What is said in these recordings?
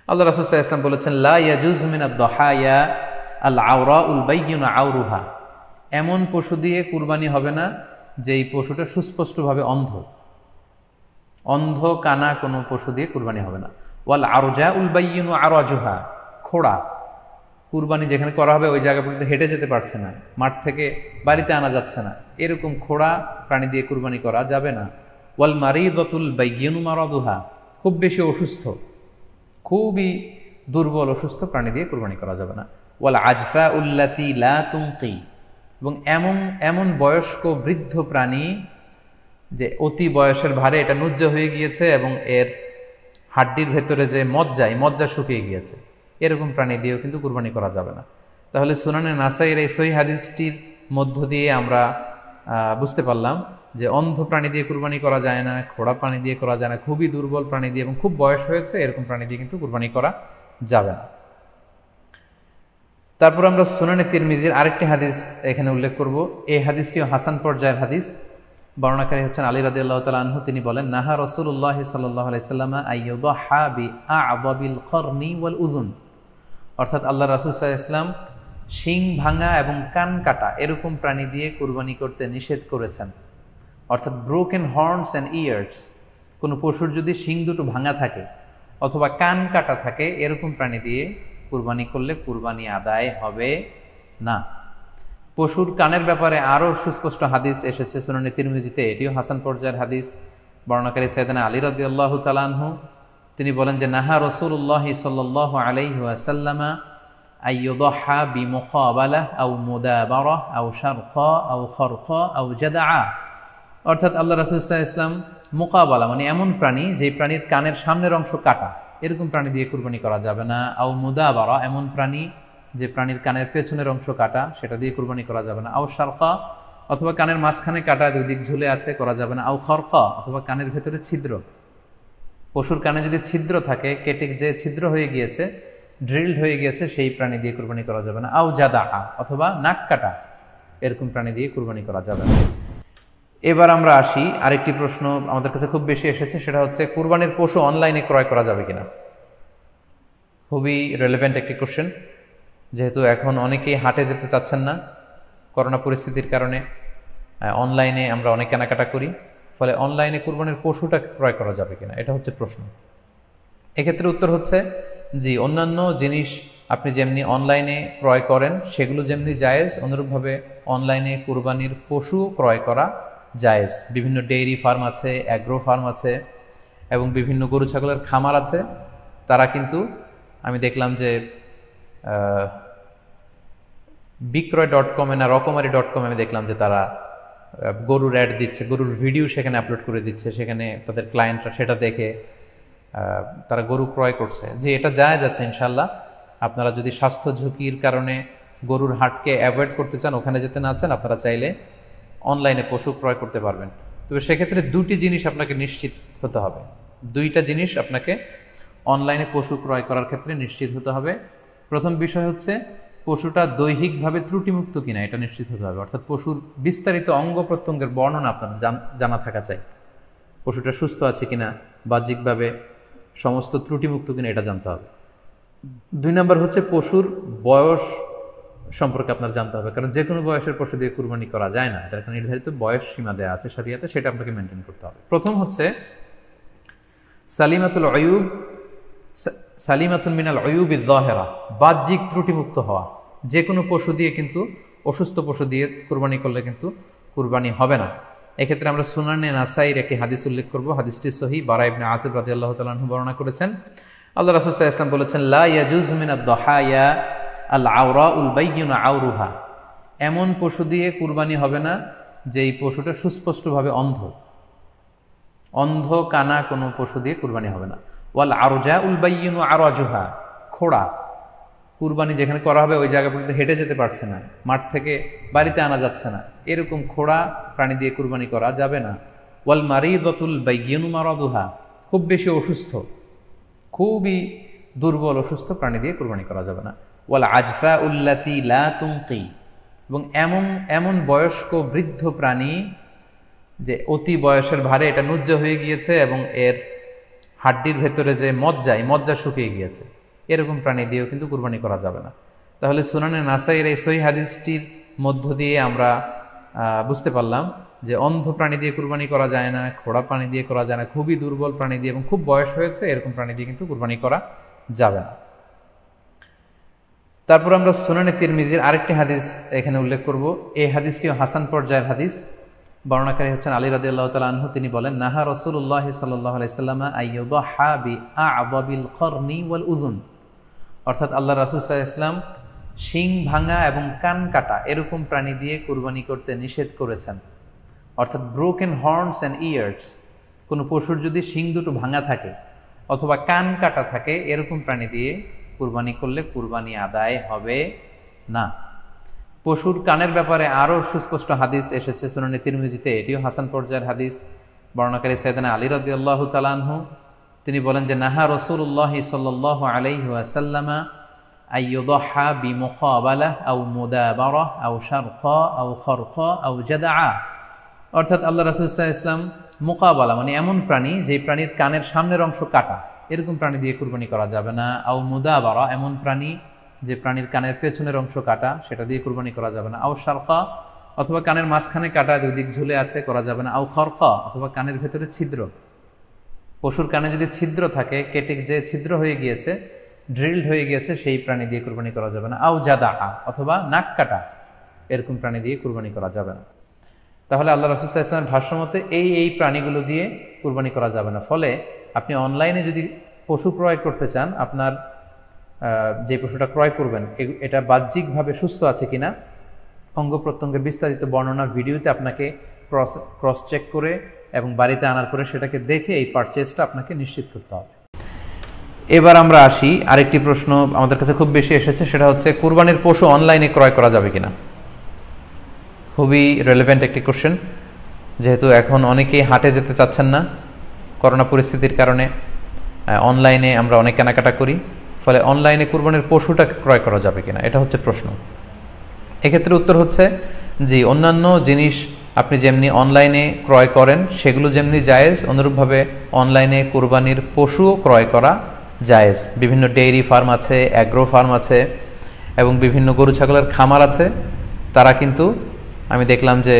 আল্লাহ রাসূল সাল্লাল্লাহু আলাইহি ওয়াসাল্লাম বলেছেন, লা ইয়াজুজু মিনাদ দহায়া আল আওরাউল বাইয়িনু আওরুহা। এমন পশু দিয়ে কুরবানি হবে না যেই পশুটা সুস্পষ্টভাবে অন্ধ। অন্ধ কানা কোনো পশু দিয়ে কুরবানি হবে না। ওয়াল আরজাউল বাইয়িনু আরাজুহা। খোড়া কুরবানি যেখানে করা হবে ওই জায়গা পর্যন্ত হেঁটে যেতে পারছে না, মাঠ থেকে বাড়িতে আনা যাচ্ছে না, এরকম খোড়া প্রাণী দিয়ে কুরবানি করা যাবে না। ওয়াল মারিদাতুল বাইয়িনু মারাদুহা। খুব বেশি অসুস্থ, খুবই দুর্বল অসুস্থ প্রাণী দিয়ে কুরবানি করা যাবে না। ওয়াল আজফা উল্লাতি লা তুনকি। এবং এমন এমন বয়স্ক বৃদ্ধ প্রাণী যে অতি বয়সের ভারে এটা নুজ্জ হয়ে গিয়েছে এবং এর হাড্ডির ভেতরে যে মজ্জা শুকিয়ে গিয়েছে, এরকম প্রাণী দিয়েও কিন্তু কুরবানি করা যাবে না। তাহলে সুনানে নাসাইয়ের এই সহিহ হাদিসটির মধ্য দিয়ে আমরা বুঝতে পারলাম যে অন্ধ প্রাণী দিয়ে কুরবানি করা যায় না, খোড়া প্রাণী দিয়ে করা যায় না, খুবই দুর্বল প্রাণী দিয়ে এবং খুব বয়স হয়েছে এরকম প্রাণী দিয়ে কিন্তু কুরবানি করা যাবে না। তারপর আমরা সুনানে তিরমিজির আরেকটি হাদিস এখানে উল্লেখ করব। এই হাদিসটিও হাসান পর্যায়ের হাদিস। বর্ণনাকারী হচ্ছেন আলী রাদিয়াল্লাহু তাআলা আনহু। তিনি বলেন, নাহা রাসূলুল্লাহ সাল্লাল্লাহু আলাইহি ওয়াসাল্লাম আইয়ুদহা বিআ'যাবিল করনি ওয়াল উযুন। অর্থাৎ আল্লাহ রাসূল সাল্লাল্লাহু আলাইহি ওয়াসাল্লাম শিং ভাঙা এবং কান কাটা এরকম প্রাণী দিয়ে কুরবানি করতে নিষেধ করেছেন। অর্থাৎ ব্রোকেন হর্নস অ্যান্ড ইয়ার্স, কোনো পশুর যদি শিং দুটো ভাঙা থাকে অথবা কান কাটা থাকে এরকম প্রাণী দিয়ে কুরবানি করলে কুরবানি আদায় হবে না। পশুর কানের ব্যাপারে আরও সুস্পষ্ট হাদিস এসেছে সুনানে তিরমিজিতে, এটিও হাসান পর্যায়ের হাদিস। বর্ণনাকারী সাইয়েদনা আলী রাদিয়াল্লাহু তাআলা আনহু তিনি বলেন যে, নাহা রাসূলুল্লাহ সাল্লাল্লাহু আলাইহি ওয়াসাল্লাম আইয়ুদহা বিমুকাবালাহ আও মুদাবারাহ আও শারকা আও খরকা আও জাদআ। অর্থাৎ আল্লাহ রাসূল সাল্লাল্লাহু আলাইহি ওয়াসাল্লাম মুকাবালা মানে এমন প্রাণী যে প্রাণীর কানের সামনের অংশ কাটা, এরকম প্রাণী দিয়ে কুরবানি করা যাবে না। আও মুদাবারা এমন প্রাণী যে প্রাণীর কানের পেছনের অংশ কাটা, সেটা দিয়ে কুরবানি করা যাবে না। আও শারকা অথবা কানের মাঝখানে কাটা দুই দিক ঝুলে আছে, করা যাবে না। আও খরকা অথবা কানের ভেতরে ছিদ্র, পশুর কানে যদি ছিদ্র থাকে, কেটে যে ছিদ্র হয়ে গিয়েছে, ড্রিলড হয়ে গিয়েছে, সেই প্রাণী দিয়ে কুরবানি করা যাবে না। আও জাদা অথবা নাক কাটা, এরকম প্রাণী দিয়ে কুরবানি করা যাবে না। এবার আমরা আসি, আরেকটি প্রশ্ন আমাদের কাছে খুব বেশি এসেছে, সেটা হচ্ছে কুরবানির পশু অনলাইনে ক্রয় করা যাবে কিনা। খুবই রেলেভেন্ট একটি কোশ্চেন, যেহেতু এখন অনেকেই হাটে যেতে চাচ্ছেন না করোনা পরিস্থিতির কারণে। অনলাইনে আমরা অনেক কেনাকাটা করি, ফলে অনলাইনে কুরবানির পশুটা ক্রয় করা যাবে কিনা, এটা হচ্ছে প্রশ্ন। এক্ষেত্রে উত্তর হচ্ছে জি, অন্যান্য জিনিস আপনি যেমনি অনলাইনে ক্রয় করেন সেগুলো যেমনি জায়েজ, অনুরূপভাবে অনলাইনে কুরবানির পশু ক্রয় করা জায়েজ। বিভিন্ন ডেইরি ফার্ম আছে, অ্যাগ্রো ফার্ম আছে এবং বিভিন্ন গরু ছাগলের খামার আছে। তারা কিন্তু আমি দেখলাম যে বিক্রয়.com না রকমারি.com আমি দেখলাম যে তারা গরুর অ্যাড দিচ্ছে, গরুর ভিডিও সেখানে আপলোড করে দিচ্ছে, সেখানে তাদের ক্লায়েন্টরা সেটা দেখে তারা গরু ক্রয় করছে। যে এটা জায়েজ আছে ইনশাল্লাহ। আপনারা যদি স্বাস্থ্য ঝুঁকির কারণে গরুর হাটকে অ্যাভয়েড করতে চান, ওখানে যেতে না চান, আপনারা চাইলে অনলাইনে পশু ক্রয় করতে পারবেন। তবে সেক্ষেত্রে দুটি জিনিস আপনাকে নিশ্চিত হতে হবে, দুইটা জিনিস আপনাকে অনলাইনে পশু ক্রয় করার ক্ষেত্রে নিশ্চিত হতে হবে। প্রথম বিষয় হচ্ছে পশুটা দৈহিকভাবে ত্রুটিমুক্ত কিনা, এটা নিশ্চিত হতে হবে। অর্থাৎ পশুর বিস্তারিত অঙ্গ প্রত্যঙ্গের বর্ণনা আপনার জানা থাকা চাই। পশুটা সুস্থ আছে কিনা, বাহ্যিকভাবে সমস্ত ত্রুটিমুক্ত কিনা, এটা জানতে হবে। দুই নম্বর হচ্ছে পশুর বয়স সম্পর্কে আপনার জানতে হবে, কারণ যে কোনো বয়সের পশু দিয়ে কুরবানি করা যায় না, এটার একটা নির্ধারিত বয়স সীমা দেওয়া আছে শরিয়াতে, সেটা আপনাকে মেনটেন করতে হবে। প্রথম হচ্ছে সালিমাতুল মিনাল উয়ুবিজ যাহিরা, বাহ্যিক ত্রুটিমুক্ত হওয়া। যে কোনো পশু দিয়ে কিন্তু, অসুস্থ পশু দিয়ে কুরবানি করলে কিন্তু কুরবানি হবে না। এক্ষেত্রে আমরা সুনানে নাসাইর একটি হাদিস উল্লেখ করব। হাদিসটি সহিহ, বারা ইবনে আযিব রাদিয়াল্লাহু তাআলা আনহু বর্ণনা করেছেন। আল্লাহ রাসূল সাল্লাল্লাহু আলাইহি ওয়াসাল্লাম বলেছেন, লা ইয়াজুজু মিনাদ দহায়া আল আওরাউল বাইয়িনু আওরুহা। এমন পশু দিয়ে কুরবানি হবে না যেই পশুটা সুস্পষ্টভাবে অন্ধ। অন্ধ কানা কোনো পশু দিয়ে কুরবানি হবে না। ওয়াল আরজাউল বাইয়িনু আরাজুহা। খোড়া কুরবানি যেখানে করা হবে ওই জায়গা পর্যন্ত হেঁটে যেতে পারছে না, মাঠ থেকে বাড়িতে আনা যাচ্ছে না, এরকম খোড়া প্রাণী দিয়ে কুরবানি করা যাবে না। ওয়াল মারিদাতুল বাইয়িনু মারাদুহা। খুব বেশি অসুস্থ, খুবই দুর্বল অসুস্থ প্রাণী দিয়ে কুরবানি করা যাবে না। ওয়াল আজফা উল্লাতি লা তুনকি। এবং এমন বয়স্ক বৃদ্ধ প্রাণী যে অতি বয়সের ভারে এটা নুজ্জ হয়ে গিয়েছে এবং এর হাড্ডির ভেতরে যে মজ্জা, এই মজ্জা শুকিয়ে গিয়েছে, এরকম প্রাণী দিয়েও কিন্তু কুরবানি করা যাবে না। তাহলে সুনানে নাসাইয়ের এই সহিহ হাদিসটির মধ্য দিয়ে আমরা বুঝতে পারলাম যে অন্ধ প্রাণী দিয়ে কুরবানি করা যায় না, খোড়া প্রাণী দিয়ে করা যায় না, খুবই দুর্বল প্রাণী দিয়ে এবং খুব বয়স হয়েছে এরকম প্রাণী দিয়ে কিন্তু কুরবানি করা যাবে না। তারপর আমরা সুনানে তিরমিজির আরেকটি হাদিস এখানে উল্লেখ করব। এই হাদিসটিও হাসান পর্যায়ের হাদিস। বর্ণনাকারী হচ্ছেন আলী রাদিয়াল্লাহু তাআলা আনহু। তিনি বলেন, নাহা রাসূলুল্লাহ সাল্লাল্লাহু আলাইহি সাল্লাম আইয়ুদহা বিআ'যাবিল করনি ওয়াল উযুন, অর্থাৎ আল্লাহ রাসূল সাল্লাল্লাহু আলাইহি ওয়াসাল্লাম শিং ভাঙা এবং কান কাটা এরকম প্রাণী দিয়ে কুরবানি করতে নিষেধ করেছেন। অর্থাৎ ব্রোকেন হর্নস অ্যান্ড ইয়ার্স, কোনো পশুর যদি শিং দুটো ভাঙা থাকে অথবা কান কাটা থাকে এরকম প্রাণী দিয়ে কুরবানি করলে কুরবানি আদায় হবে না। পশুর কানের ব্যাপারে আরও সুস্পষ্ট হাদিস এসেছে সুনানে তিরমিজিতে, এটিও হাসান পর্যায়ের হাদিস। বর্ণনাকারী সাইয়েদনা আলী রাদিয়াল্লাহু তাআলা আনহু, তিনি বলেন যে নাহা রাসূলুল্লাহ সাল্লাল্লাহু আলাইহি ওয়াসাল্লাম আইয়ুদহা বিমুকাবালাহ আও মুদাবারাহ আও শারকা আও খারকা আও জাদআ, অর্থাৎ আল্লাহ রাসূল সাল্লাল্লাহু আলাইহি ওয়াসাল্লাম মুকাবালা মানে এমন প্রাণী যে প্রাণীর কানের সামনের অংশ কাটা, এরকম প্রাণী দিয়ে কুরবানি করা যাবে না। আও মুদাবারা, এমন প্রাণী যে প্রাণীর কানের পেছনের অংশ কাটা, সেটা দিয়ে কুরবানি করা যাবে না। আও শারকা, অথবা কানের মাঝখানে কাটা, দুই দিক ঝুলে আছে, করা যাবে না। আও খারকা, অথবা কানের ভেতরে ছিদ্র, পশুর কানে যদি ছিদ্র থাকে, কেটে যে ছিদ্র হয়ে গিয়েছে, ড্রিলড হয়ে গিয়েছে, সেই প্রাণী দিয়ে কুরবানি করা যাবে না। আও জাদা, অথবা নাক কাটা, এরকম প্রাণী দিয়ে কুরবানি করা যাবে না। তাহলে আল্লাহ রাসূল সাল্লাল্লাহু আলাইহি ওয়াসাল্লামের ভাষ্যমতে এই প্রাণীগুলো দিয়ে কুরবানি করা যাবে না। ফলে আপনি অনলাইনে যদি পশু ক্রয় করতে চান, আপনার যে পশুটা ক্রয় করবেন এটা বাহ্যিকভাবে সুস্থ আছে কিনা, অঙ্গ প্রত্যঙ্গের বিস্তারিত বর্ণনা ভিডিওতে আপনাকে ক্রস চেক করে এবং বাড়িতে আনার পরে সেটাকে দেখে এই পারচেজটা আপনাকে নিশ্চিত করতে হবে। এবার আমরা আসি, আরেকটি প্রশ্ন আমাদের কাছে খুব বেশি এসেছে, সেটা হচ্ছে কুরবানির পশু অনলাইনে ক্রয় করা যাবে কিনা। খুবই রেলেভেন্ট একটি কোশ্চেন, যেহেতু এখন অনেকেই হাটে যেতে চাচ্ছেন না করোনা পরিস্থিতির কারণে। অনলাইনে আমরা অনেক কেনাকাটা করি, ফলে অনলাইনে কুরবানির পশুটা ক্রয় করা যাবে কিনা, এটা হচ্ছে প্রশ্ন। এক্ষেত্রে উত্তর হচ্ছে জি, অন্যান্য জিনিস আপনি যেমনি অনলাইনে ক্রয় করেন সেগুলো যেমনি জায়েজ, অনুরূপভাবে অনলাইনে কুরবানির পশুও ক্রয় করা জায়েজ। বিভিন্ন ডেইরি ফার্ম আছে, অ্যাগ্রো ফার্ম আছে এবং বিভিন্ন গরু ছাগলের খামার আছে। তারা কিন্তু, আমি দেখলাম যে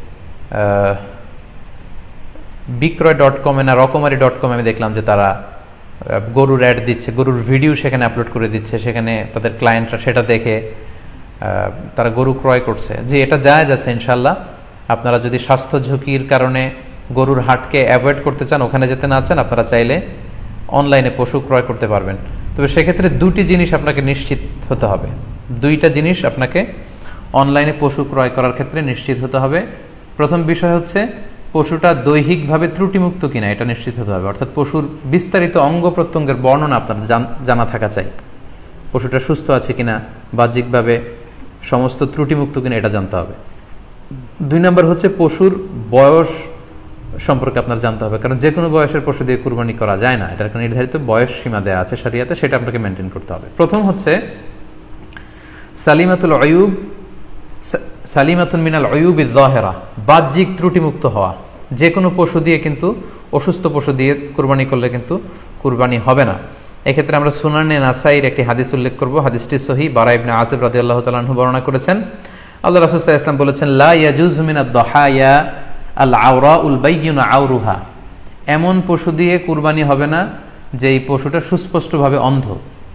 বিক্রয়.com না রকমারি.com আমি দেখলাম যে তারা গরুর অ্যাড দিচ্ছে, গরুর ভিডিও সেখানে আপলোড করে দিচ্ছে, সেখানে তাদের ক্লায়েন্টরা সেটা দেখে তারা গরু ক্রয় করছে। যে এটা জায়েজ আছে ইনশাল্লাহ। আপনারা যদি স্বাস্থ্য ঝুঁকির কারণে গরুর হাটকে অ্যাভয়েড করতে চান, ওখানে যেতে না চান, আপনারা চাইলে অনলাইনে পশু ক্রয় করতে পারবেন। তবে সেক্ষেত্রে দুটি জিনিস আপনাকে নিশ্চিত হতে হবে, দুইটা জিনিস আপনাকে অনলাইনে পশু ক্রয় করার ক্ষেত্রে নিশ্চিত হতে হবে। প্রথম বিষয় হচ্ছে পশুটা দৈহিকভাবে ত্রুটিমুক্ত কিনা, এটা নিশ্চিত হতে হবে। অর্থাৎ পশুর বিস্তারিত অঙ্গ প্রত্যঙ্গের বর্ণনা আপনার জানা থাকা চাই। পশুটা সুস্থ আছে কিনা, বাহ্যিকভাবে সমস্ত ত্রুটিমুক্ত কিনা, এটা জানতে হবে। দুই নম্বর হচ্ছে পশুর বয়স সম্পর্কে আপনার জানতে হবে, কারণ যে কোনো বয়সের পশু দিয়ে কুরবানি করা যায় না, এটার একটা নির্ধারিত বয়স সীমা দেওয়া আছে শরিয়াতে, সেটা আপনাকে মেনটেন করতে হবে। প্রথম হচ্ছে সালিমাতুল আয়ুব, সালিমাতুন মিনাল আয়ুবিজ যাহিরা, বাহ্যিক ত্রুটিমুক্ত হওয়া। যে কোনো পশু দিয়ে কিন্তু, অসুস্থ পশু দিয়ে কুরবানি করলে কিন্তু কুরবানি হবে না। এক্ষেত্রে আমরা সুনানে নাসাইর একটি হাদিস উল্লেখ করব। হাদিসটি সহিহ, বারা ইবনে আযিব রাদিয়াল্লাহু তাআলা আনহু বর্ণনা করেছেন। আল্লাহ রাসূল সাল্লাল্লাহু আলাইহি ওয়াসাল্লাম বলেছেন, লা ইয়াজুজু মিনাদ দাহায়া আল আওরাউল বাইয়িনু আওরুহা, এমন পশু দিয়ে কুরবানি হবে না যে এই পশুটা সুস্পষ্টভাবে অন্ধ,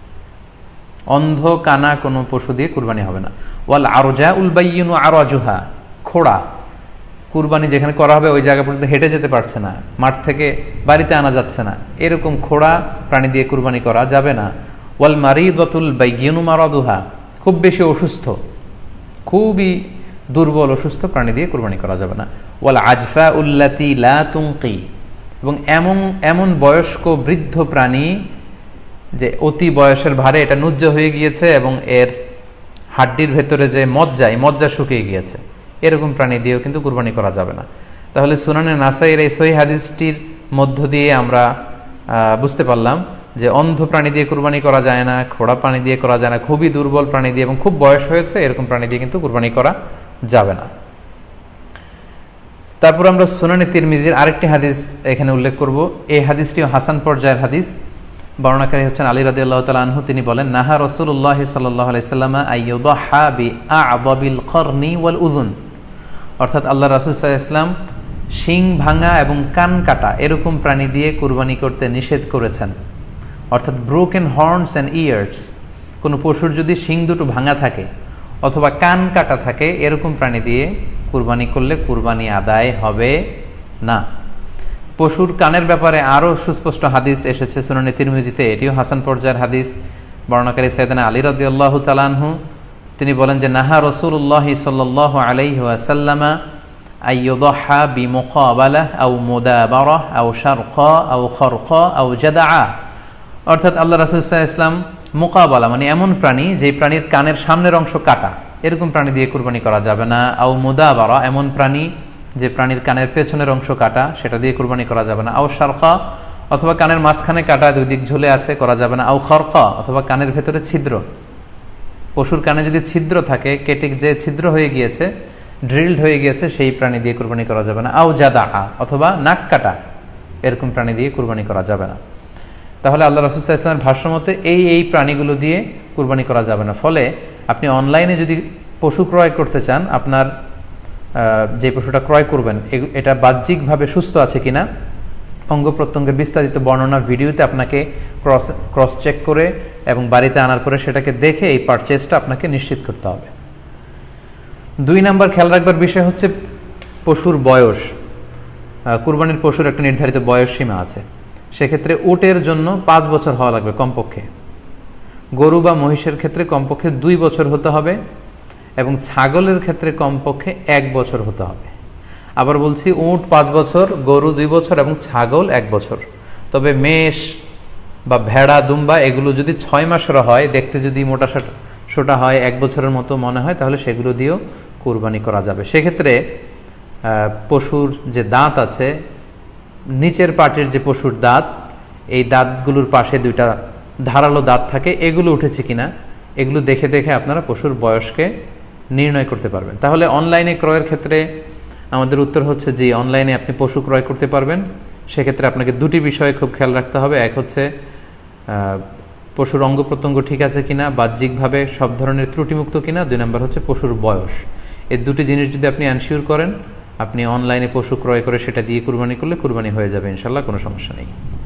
অন্ধ কানা কোনো পশু দিয়ে কুরবানি হবে না। ওয়াল আরজাউল বাইয়িনু আরাজুহা, খোড়া, কুরবানি যেখানে করা হবে ওই জায়গা পর্যন্ত হেঁটে যেতে পারছে না, মাঠ থেকে বাড়িতে আনা যাচ্ছে না, এরকম খোড়া প্রাণী দিয়ে কুরবানি করা যাবে না। ওয়াল মারিদাতুল বাইয়িনু মারাদুহা, খুব বেশি অসুস্থ, খুবই দুর্বল অসুস্থ প্রাণী দিয়ে কুরবানি করা যাবে না। ওয়াল আজফা উল্লাতি লা তুনকি, এবং এমন বয়স্ক বৃদ্ধ প্রাণী যে অতি বয়সের ভারে এটা নুজ্জ হয়ে গিয়েছে এবং এর হাড্ডির ভেতরে যে মজ্জা, এই মজ্জা শুকিয়ে গিয়েছে, এরকম প্রাণী দিয়েও কিন্তু কুরবানি করা যাবে না। তাহলে সুনানে নাসাইয়ের এই সহিহ হাদিসটির মধ্য দিয়ে আমরা বুঝতে পারলাম যে অন্ধ প্রাণী দিয়ে কুরবানি করা যায় না, খোড়া প্রাণী দিয়ে করা যায় না, খুবই দুর্বল প্রাণী দিয়ে এবং খুব বয়স হয়েছে এরকম প্রাণী দিয়ে কিন্তু কুরবানি করা যাবে না। তারপর আমরা সুনানে তিরমিজির আরেকটি হাদিস এখানে উল্লেখ করব। এই হাদিসটিও হাসান পর্যায়ের হাদিস। বর্ণনাকারী হচ্ছেন আলী রাদিয়াল্লাহু তাআলা আনহু। তিনি বলেন, নাহা রাসূলুল্লাহ সাল্লাল্লাহু আলাইহি সাল্লাম আইয়ুদহা বিআ'যাবিল করনি ওয়াল উযুন, অর্থাৎ আল্লাহ রাসূল সাল্লাল্লাহু আলাইহি ওয়াসাল্লাম শিং ভাঙা এবং কান কাটা এরকম প্রাণী দিয়ে কুরবানি করতে নিষেধ করেছেন। অর্থাৎ ব্রোকেন হর্নস অ্যান্ড ইয়ার্স, কোনো পশুর যদি শিং দুটো ভাঙা থাকে অথবা কান কাটা থাকে এরকম প্রাণী দিয়ে কুরবানি করলে কুরবানি আদায় হবে না। পশুর কানের ব্যাপারে আরও সুস্পষ্ট হাদিস এসেছে সুনানে তিরমিজিতে, এটিও হাসান পর্যায়ের হাদিস। বর্ণনাকারী সাইয়েদনা আলী রাদিয়াল্লাহু তাআলা আনহু, তিনি বলেন যে নাহা রাসূলুল্লাহ সাল্লাল্লাহু আলাইহি ওয়াসাল্লাম আইয়ুদহা বিমুকাবালাহ আও মুদাবারাহ আও শারকা আও খরকা আও জাদআ, অর্থাৎ আল্লাহ রাসূল সাল্লাল্লাহু আলাইহি ওয়াসাল্লাম মুকাবালা মানে এমন প্রাণী যে প্রাণীর কানের সামনের অংশ কাটা, এরকম প্রাণী দিয়ে কুরবানি করা যাবে না। আও মুদাবারা, এমন প্রাণী যে প্রাণীর কানের পেছনের অংশ কাটা, সেটা দিয়ে কুরবানি করা যাবে না। আও শারকা, অথবা কানের মাঝখানে কাটা দুই দিক ঝুলে আছে, করা যাবে না। আও খরকা, অথবা কানের ভেতরে ছিদ্র, পশুর কানে যদি ছিদ্র থাকে, কেটে যে ছিদ্র হয়ে গিয়েছে, ড্রিলড হয়ে গিয়েছে, সেই প্রাণী দিয়ে কুরবানি করা যাবে না। আও জাদা, অথবা নাক কাটা, এরকম প্রাণী দিয়ে কুরবানি করা যাবে না। তাহলে আল্লাহ রাসূল সাল্লাল্লাহু আলাইহি ওয়াসাল্লামের ভাষ্যমতে এই প্রাণীগুলো দিয়ে কুরবানি করা যাবে না। ফলে আপনি অনলাইনে যদি পশু ক্রয় করতে চান, আপনার যে পশুটা ক্রয় করবেন এটা বাহ্যিকভাবে সুস্থ আছে কিনা, অঙ্গ প্রত্যঙ্গের বিস্তারিত বর্ণনা ভিডিওতে আপনাকে ক্রস চেক করে এবং বাড়িতে আনার পরে সেটাকে দেখে এই পারচেজটা আপনাকে নিশ্চিত করতে হবে। 2 নাম্বার খেয়াল রাখবার বিষয় হচ্ছে পশুর বয়স। কুরবানির পশুর একটা নির্ধারিত বয়স সীমা আছে। সেক্ষেত্রে উটের জন্য 5 বছর হওয়া লাগবে কমপক্ষে, গরু বা মহিষের ক্ষেত্রে কমপক্ষে 2 বছর হতে হবে, এবং ছাগলের ক্ষেত্রে কমপক্ষে 1 বছর হতে হবে। আবার বলছি, উট 5 বছর, গরু 2 বছর এবং ছাগল 1 বছর। তবে মেষ বা ভেড়া, দুম্বা এগুলো যদি 6 মাসের হয়, দেখতে যদি মোটা সোটা হয়, 1 বছরের মতো মনে হয়, তাহলে সেগুলো দিয়েও কুরবানি করা যাবে। সেক্ষেত্রে পশুর যে দাঁত আছে, নিচের পাটের যে পশুর দাঁত, এই দাঁতগুলোর পাশে 2টা ধারালো দাঁত থাকে, এগুলো উঠেছে কিনা এগুলো দেখে দেখে আপনারা পশুর বয়সকে নির্ণয় করতে পারবেন। তাহলে অনলাইনে ক্রয়ের ক্ষেত্রে আমাদের উত্তর হচ্ছে যে অনলাইনে আপনি পশু ক্রয় করতে পারবেন। সেক্ষেত্রে আপনাকে 2টি বিষয়ে খুব খেয়াল রাখতে হবে। এক হচ্ছে পশুর অঙ্গ প্রত্যঙ্গ ঠিক আছে কিনা, বাহ্যিকভাবে সব ধরনের ত্রুটিমুক্ত কিনা। 2 নম্বর হচ্ছে পশুর বয়স। এই 2টি জিনিস যদি আপনি এনশিওর করেন, আপনি অনলাইনে পশু ক্রয় করে সেটা দিয়ে কুরবানি করলে কুরবানি হয়ে যাবে ইনশাল্লাহ, কোনো সমস্যা নেই।